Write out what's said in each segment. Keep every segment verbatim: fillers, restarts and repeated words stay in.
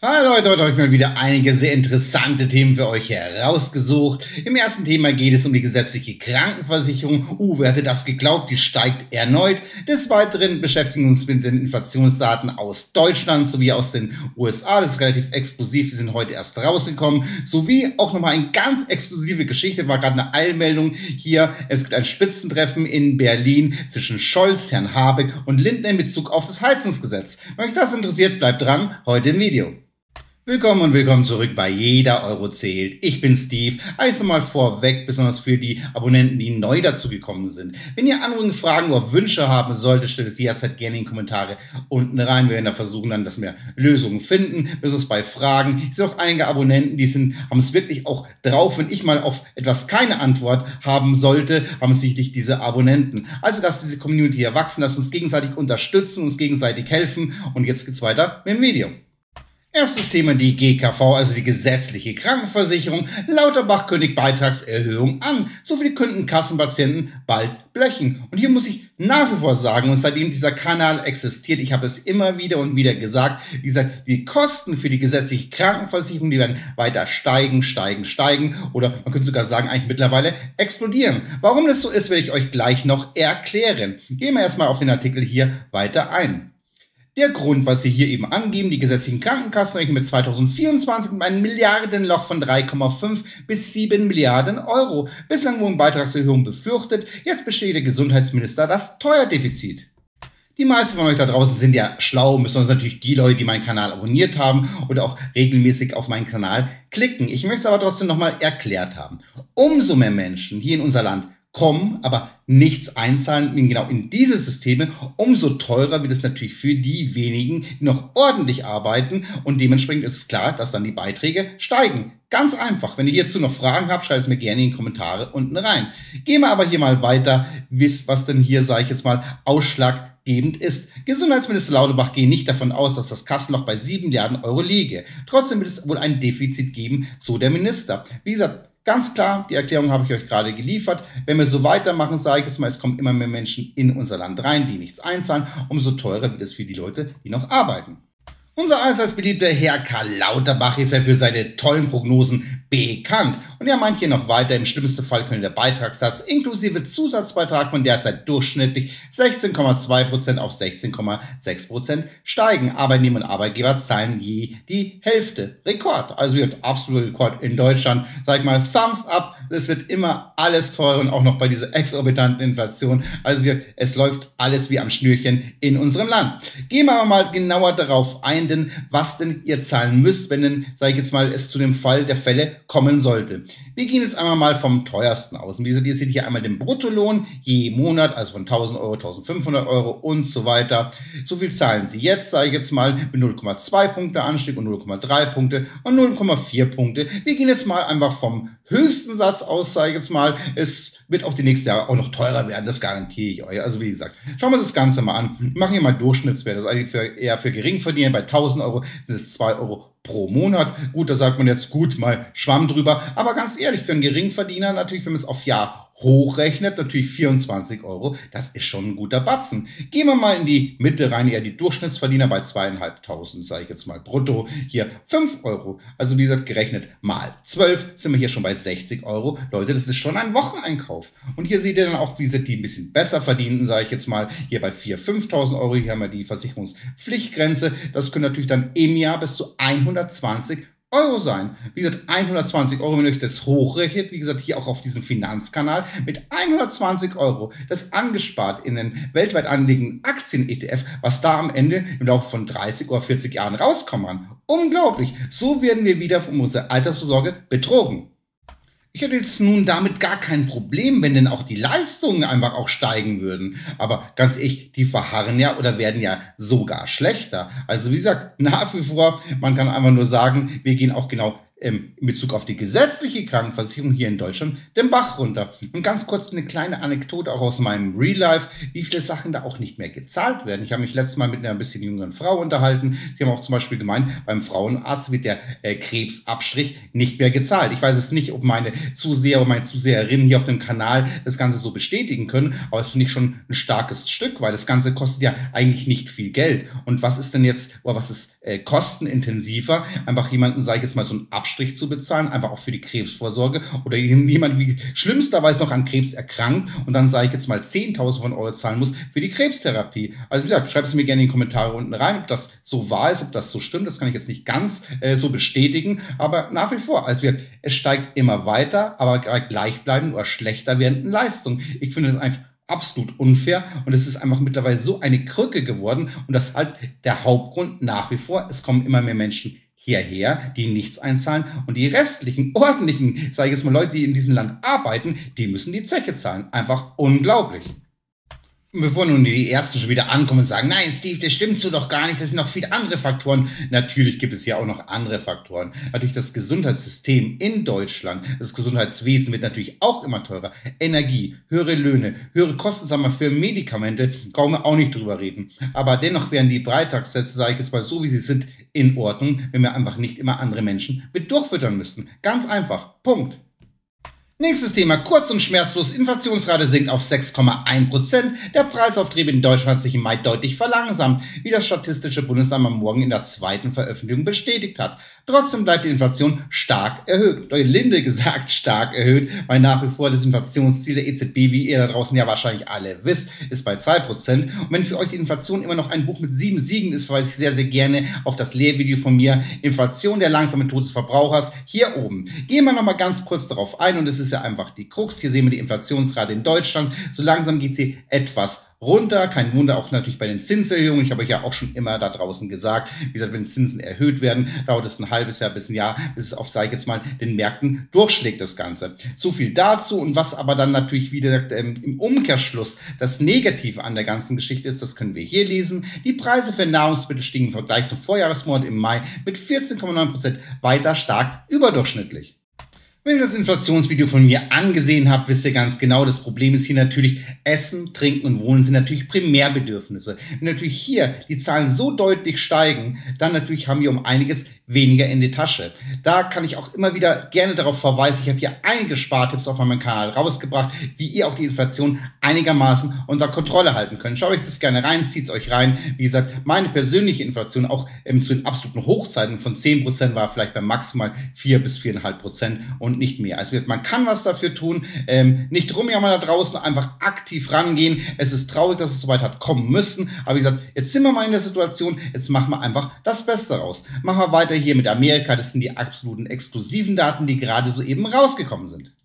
Hallo Leute, heute habe ich mal wieder einige sehr interessante Themen für euch herausgesucht. Im ersten Thema geht es um die gesetzliche Krankenversicherung. Uh, wer hätte das geglaubt? Die steigt erneut. Des Weiteren beschäftigen wir uns mit den Inflationsdaten aus Deutschland sowie aus den U S A. Das ist relativ exklusiv, die sind heute erst rausgekommen. Sowie auch nochmal eine ganz exklusive Geschichte, war gerade eine Eilmeldung hier. Es gibt ein Spitzentreffen in Berlin zwischen Scholz, Herrn Habeck und Lindner in Bezug auf das Heizungsgesetz. Wenn euch das interessiert, bleibt dran, heute im Video. Willkommen und willkommen zurück bei Jeder Euro zählt. Ich bin Steve. Also mal vorweg, besonders für die Abonnenten, die neu dazugekommen sind. Wenn ihr Anregungen, Fragen oder Wünsche haben solltet, stellt es jederzeit gerne in die Kommentare unten rein. Wir werden da versuchen, dann, dass wir Lösungen finden. Besonders bei Fragen. Es sind auch einige Abonnenten, die sind, haben es wirklich auch drauf. Wenn ich mal auf etwas keine Antwort haben sollte, haben sicherlich diese Abonnenten. Also, dass diese Community hier wachsen, dass wir uns gegenseitig unterstützen, uns gegenseitig helfen. Und jetzt geht's weiter mit dem Video. Erstes Thema die G K V, also die gesetzliche Krankenversicherung. Lauterbach kündigt Beitragserhöhung an. So viel könnten Kassenpatienten bald blechen. Und hier muss ich nach wie vor sagen, und seitdem dieser Kanal existiert, ich habe es immer wieder und wieder gesagt, wie gesagt, die Kosten für die gesetzliche Krankenversicherung, die werden weiter steigen, steigen, steigen oder man könnte sogar sagen, eigentlich mittlerweile explodieren. Warum das so ist, werde ich euch gleich noch erklären. Gehen wir erstmal auf den Artikel hier weiter ein. Der Grund, was Sie hier eben angeben, die gesetzlichen Krankenkassen rechnen mit zweitausendvierundzwanzig mit einem Milliardenloch von drei Komma fünf bis sieben Milliarden Euro. Bislang wurden Beitragserhöhungen befürchtet, jetzt besteht der Gesundheitsminister das Steuerdefizit. Die meisten von euch da draußen sind ja schlau, besonders natürlich die Leute, die meinen Kanal abonniert haben oder auch regelmäßig auf meinen Kanal klicken. Ich möchte es aber trotzdem nochmal erklärt haben. Umso mehr Menschen hier in unser Land kommen, aber nichts einzahlen genau in diese Systeme, umso teurer wird es natürlich für die wenigen, die noch ordentlich arbeiten und dementsprechend ist es klar, dass dann die Beiträge steigen. Ganz einfach. Wenn ihr hierzu noch Fragen habt, schreibt es mir gerne in die Kommentare unten rein. Gehen wir aber hier mal weiter, wisst, was denn hier, sage ich jetzt mal, ausschlaggebend ist. Gesundheitsminister Lauterbach geht nicht davon aus, dass das Kassenloch bei sieben Milliarden Euro liege. Trotzdem wird es wohl ein Defizit geben, so der Minister. Wie gesagt, ganz klar, die Erklärung habe ich euch gerade geliefert. Wenn wir so weitermachen, sage ich jetzt mal, es kommen immer mehr Menschen in unser Land rein, die nichts einzahlen, umso teurer wird es für die Leute, die noch arbeiten. Unser allseits beliebter Herr Karl Lauterbach ist ja für seine tollen Prognosen bekannt. Und er meint hier noch weiter, im schlimmsten Fall könnte der Beitragssatz inklusive Zusatzbeitrag von derzeit durchschnittlich sechzehn Komma zwei Prozent auf sechzehn Komma sechs Prozent steigen. Arbeitnehmer und Arbeitgeber zahlen je die Hälfte. Rekord, also wird absoluter Rekord in Deutschland. Sag ich mal, Thumbs up, es wird immer alles teurer und auch noch bei dieser exorbitanten Inflation. Also wird, es läuft alles wie am Schnürchen in unserem Land. Gehen wir aber mal genauer darauf ein, denn was denn ihr zahlen müsst, wenn denn, sage ich jetzt mal, es zu dem Fall der Fälle kommen sollte. Wir gehen jetzt einmal mal vom teuersten aus. Und wie gesagt, ihr seht hier einmal den Bruttolohn je Monat, also von tausend Euro, eintausendfünfhundert Euro und so weiter. So viel zahlen Sie jetzt, sage ich jetzt mal, mit null Komma zwei Punkte Anstieg und null Komma drei Punkte und null Komma vier Punkte. Wir gehen jetzt mal einfach vom höchsten Satz aus, sage ich jetzt mal, es wird auch die nächsten Jahre auch noch teurer werden, das garantiere ich euch. Also wie gesagt, schauen wir uns das Ganze mal an. Wir machen hier mal Durchschnittswert, das ist eigentlich für, eher für Geringverdiener. Bei tausend Euro sind es zwei Euro pro Monat. Gut, da sagt man jetzt, gut, mal Schwamm drüber. Aber ganz ehrlich, für einen Geringverdiener natürlich, wenn man es auf Jahr hochrechnet, natürlich vierundzwanzig Euro, das ist schon ein guter Batzen. Gehen wir mal in die Mitte rein, ja, die Durchschnittsverdiener bei zweieinhalbtausend, sage ich jetzt mal brutto, hier fünf Euro. Also wie gesagt, gerechnet mal zwölf sind wir hier schon bei sechzig Euro. Leute, das ist schon ein Wocheneinkauf. Und hier seht ihr dann auch, wie sie die ein bisschen besser verdienen, sage ich jetzt mal, hier bei viertausend, fünftausend Euro, hier haben wir die Versicherungspflichtgrenze. Das können natürlich dann im Jahr bis zu hundertzwanzig Euro sein. Wie gesagt, hundertzwanzig Euro, wenn ihr euch das hochrechnet, wie gesagt, hier auch auf diesem Finanzkanal, mit hundertzwanzig Euro, das angespart in den weltweit anliegenden Aktien-E T F, was da am Ende im Laufe von dreißig oder vierzig Jahren rauskommen kann. Unglaublich. So werden wir wieder von unserer Altersvorsorge betrogen. Ich hätte jetzt nun damit gar kein Problem, wenn denn auch die Leistungen einfach auch steigen würden. Aber ganz ehrlich, die verharren ja oder werden ja sogar schlechter. Also wie gesagt, nach wie vor, man kann einfach nur sagen, wir gehen auch genau ähm, in Bezug auf die gesetzliche Krankenversicherung hier in Deutschland den Bach runter. Und ganz kurz eine kleine Anekdote auch aus meinem Real Life, wie viele Sachen da auch nicht mehr gezahlt werden. Ich habe mich letztes Mal mit einer ein bisschen jüngeren Frau unterhalten. Sie haben auch zum Beispiel gemeint, beim Frauenarzt wird der äh, Krebsabstrich nicht mehr gezahlt. Ich weiß es nicht, ob meine Zuseher oder meine Zuseherinnen hier auf dem Kanal das Ganze so bestätigen können, aber das finde ich schon ein starkes Stück, weil das Ganze kostet ja eigentlich nicht viel Geld. Und was ist denn jetzt, oder was ist äh, kostenintensiver, einfach jemanden, sage ich jetzt mal, so einen Abstrich zu bezahlen, einfach auch für die Krebsvorsorge, oder jemand, wie schlimmsterweise noch an Krebs erkrankt und dann, sage ich jetzt mal, zehntausend von Euro zahlen muss für die Krebstherapie. Also wie gesagt, schreibt es mir gerne in die Kommentare unten rein, ob das so wahr ist, ob das so stimmt. Das kann ich jetzt nicht ganz äh, so bestätigen, aber nach wie vor, also wir, es steigt immer weiter, aber gleichbleibend oder schlechter werdenden Leistungen. Ich finde das einfach absolut unfair und es ist einfach mittlerweile so eine Krücke geworden und das ist halt der Hauptgrund nach wie vor. Es kommen immer mehr Menschen hierher, die nichts einzahlen und die restlichen, ordentlichen, sage ich jetzt mal, Leute, die in diesem Land arbeiten, die müssen die Zeche zahlen. Einfach unglaublich. Bevor nun die Ersten schon wieder ankommen und sagen, nein, Steve, das stimmt so doch gar nicht, das sind noch viele andere Faktoren. Natürlich gibt es ja auch noch andere Faktoren. Natürlich das Gesundheitssystem in Deutschland, das Gesundheitswesen wird natürlich auch immer teurer. Energie, höhere Löhne, höhere Kosten, sagen wir, für Medikamente, brauchen wir auch nicht drüber reden. Aber dennoch wären die Beitragssätze, sage ich jetzt mal so, wie sie sind, in Ordnung, wenn wir einfach nicht immer andere Menschen mit durchfüttern müssten. Ganz einfach. Punkt. Nächstes Thema, kurz und schmerzlos, Inflationsrate sinkt auf sechs Komma eins Prozent. Der Preisauftrieb in Deutschland hat sich im Mai deutlich verlangsamt, wie das Statistische Bundesamt am Morgen in der zweiten Veröffentlichung bestätigt hat. Trotzdem bleibt die Inflation stark erhöht. Durch Linde gesagt stark erhöht, weil nach wie vor das Inflationsziel der E Z B, wie ihr da draußen ja wahrscheinlich alle wisst, ist bei zwei Prozent. Und wenn für euch die Inflation immer noch ein Buch mit sieben Siegen ist, verweise ich sehr, sehr gerne auf das Lehrvideo von mir, Inflation, der langsame Tod des Verbrauchers, hier oben. Gehen wir nochmal ganz kurz darauf ein und es ist ja einfach die Krux. Hier sehen wir die Inflationsrate in Deutschland. So langsam geht sie etwas runter. Kein Wunder, auch natürlich bei den Zinserhöhungen. Ich habe euch ja auch schon immer da draußen gesagt, wie gesagt, wenn Zinsen erhöht werden, dauert es ein halbes Jahr bis ein Jahr, bis es auf, sage ich jetzt mal, den Märkten durchschlägt, das Ganze. So viel dazu. Und was aber dann natürlich, wie gesagt, im Umkehrschluss das Negative an der ganzen Geschichte ist, das können wir hier lesen. Die Preise für Nahrungsmittel stiegen im Vergleich zum Vorjahresmonat im Mai mit vierzehn Komma neun Prozent weiter stark überdurchschnittlich. Wenn ihr das Inflationsvideo von mir angesehen habt, wisst ihr ganz genau, das Problem ist hier natürlich, Essen, Trinken und Wohnen sind natürlich Primärbedürfnisse. Wenn natürlich hier die Zahlen so deutlich steigen, dann natürlich haben wir um einiges weniger in die Tasche. Da kann ich auch immer wieder gerne darauf verweisen, ich habe hier einige Spartipps auf meinem Kanal rausgebracht, wie ihr auch die Inflation einigermaßen unter Kontrolle halten könnt. Schaut euch das gerne rein, zieht es euch rein. Wie gesagt, meine persönliche Inflation auch ähm, zu den absoluten Hochzeiten von zehn Prozent war vielleicht bei maximal vier bis vier Komma fünf Prozent und nicht mehr. Also man kann was dafür tun, ähm, nicht rumjammern da draußen, einfach aktiv rangehen. Es ist traurig, dass es so weit hat kommen müssen, aber wie gesagt, jetzt sind wir mal in der Situation, jetzt machen wir einfach das Beste raus. Machen wir weiter hier mit Amerika, das sind die absoluten exklusiven Daten, die gerade soeben rausgekommen sind.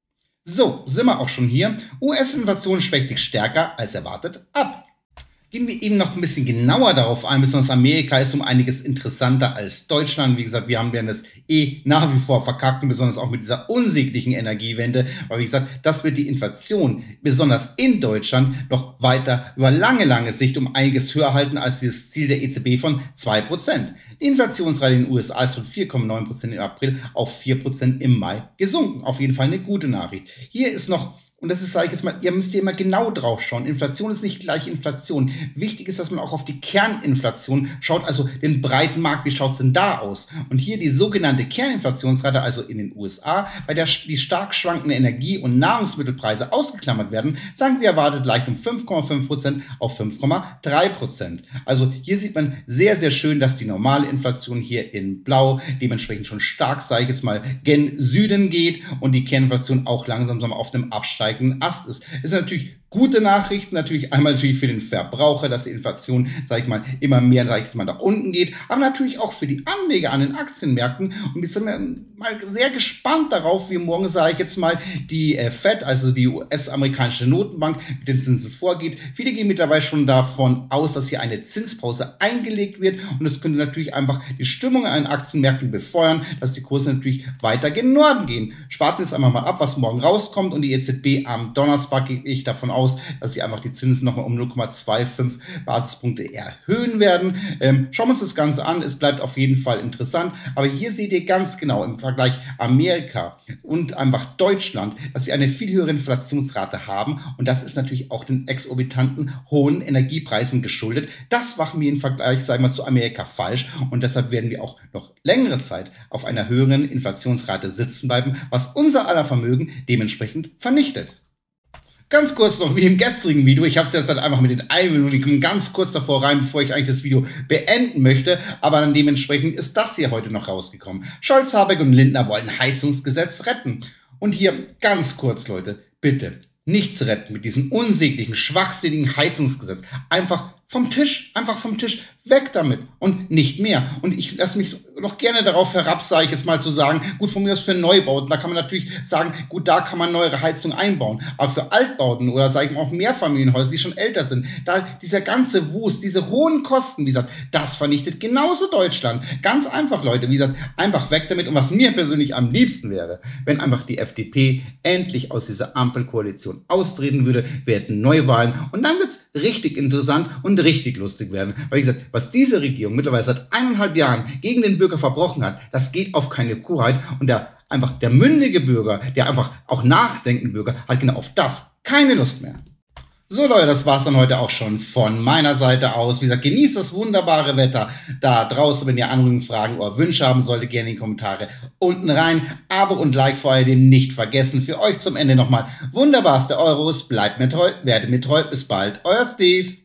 So, sind wir auch schon hier. U S-Inflation schwächt sich stärker als erwartet ab. Gehen wir eben noch ein bisschen genauer darauf ein, besonders Amerika ist um einiges interessanter als Deutschland. Wie gesagt, wir haben werden das eh nach wie vor verkackt, besonders auch mit dieser unsäglichen Energiewende. Aber wie gesagt, das wird die Inflation, besonders in Deutschland, noch weiter über lange, lange Sicht um einiges höher halten als das Ziel der E Z B von zwei Prozent. Die Inflationsrate in den U S A ist von vier Komma neun Prozent im April auf vier Prozent im Mai gesunken. Auf jeden Fall eine gute Nachricht. Hier ist noch Und das ist, sage ich jetzt mal, ihr müsst hier immer genau drauf schauen. Inflation ist nicht gleich Inflation. Wichtig ist, dass man auch auf die Kerninflation schaut, also den breiten Markt, wie schaut es denn da aus? Und hier die sogenannte Kerninflationsrate, also in den U S A, bei der die stark schwankende Energie- und Nahrungsmittelpreise ausgeklammert werden, sagen wir, erwartet leicht um fünf Komma fünf Prozent auf fünf Komma drei Prozent. Also hier sieht man sehr, sehr schön, dass die normale Inflation hier in Blau dementsprechend schon stark, sage ich jetzt mal, gen Süden geht und die Kerninflation auch langsam sagen wir, auf dem Absteig Ast ist. Ist natürlich gute Nachrichten, natürlich einmal natürlich für den Verbraucher, dass die Inflation, sage ich mal, immer mehr, sage ich jetzt mal, nach unten geht, aber natürlich auch für die Anleger an den Aktienmärkten. Und jetzt sind wir mal sehr gespannt darauf, wie morgen, sage ich jetzt mal, die äh, Fed, also die U S-amerikanische Notenbank, mit den Zinsen vorgeht. Viele gehen mittlerweile schon davon aus, dass hier eine Zinspause eingelegt wird und das könnte natürlich einfach die Stimmung an den Aktienmärkten befeuern, dass die Kurse natürlich weiter gen Norden gehen. Warten wir jetzt einmal mal ab, was morgen rauskommt und die E Z B am Donnerstag, gehe ich davon aus, aus, dass sie einfach die Zinsen nochmal um null Komma fünfundzwanzig Basispunkte erhöhen werden. Ähm, schauen wir uns das Ganze an. Es bleibt auf jeden Fall interessant. Aber hier seht ihr ganz genau im Vergleich Amerika und einfach Deutschland, dass wir eine viel höhere Inflationsrate haben. Und das ist natürlich auch den exorbitanten hohen Energiepreisen geschuldet. Das machen wir im Vergleich, sagen wir, zu Amerika falsch. Und deshalb werden wir auch noch längere Zeit auf einer höheren Inflationsrate sitzen bleiben, was unser aller Vermögen dementsprechend vernichtet. Ganz kurz noch wie im gestrigen Video, ich habe es jetzt halt einfach mit den Einwendungen ganz kurz davor rein, bevor ich eigentlich das Video beenden möchte, aber dann dementsprechend ist das hier heute noch rausgekommen. Scholz, Habeck und Lindner wollen Heizungsgesetz retten. Und hier ganz kurz, Leute, bitte nichts retten mit diesem unsäglichen, schwachsinnigen Heizungsgesetz. Einfach vom Tisch, einfach vom Tisch, weg damit und nicht mehr. Und ich lasse mich noch gerne darauf herab, sage ich jetzt mal, zu sagen, gut, von mir aus für Neubauten, da kann man natürlich sagen, gut, da kann man neuere Heizung einbauen. Aber für Altbauten oder, sage ich mal, auch Mehrfamilienhäuser, die schon älter sind, da dieser ganze Wust, diese hohen Kosten, wie gesagt, das vernichtet genauso Deutschland. Ganz einfach, Leute, wie gesagt, einfach weg damit. Und was mir persönlich am liebsten wäre, wenn einfach die F D P endlich aus dieser Ampelkoalition austreten würde, wir hätten Neuwahlen und dann wird's richtig interessant und richtig lustig werden. Weil, wie gesagt, was diese Regierung mittlerweile seit eineinhalb Jahren gegen den Bürger verbrochen hat, das geht auf keine Kuhheit. Und der einfach der mündige Bürger, der einfach auch nachdenkende Bürger, hat genau auf das keine Lust mehr. So Leute, das war's dann heute auch schon von meiner Seite aus. Wie gesagt, genießt das wunderbare Wetter da draußen. Wenn ihr Anregungen, Fragen oder Wünsche haben solltet, gerne in die Kommentare unten rein. Abo und Like vor allem nicht vergessen. Für euch zum Ende nochmal wunderbarste Euros. Bleibt mir treu, werdet mir treu. Bis bald, euer Steve.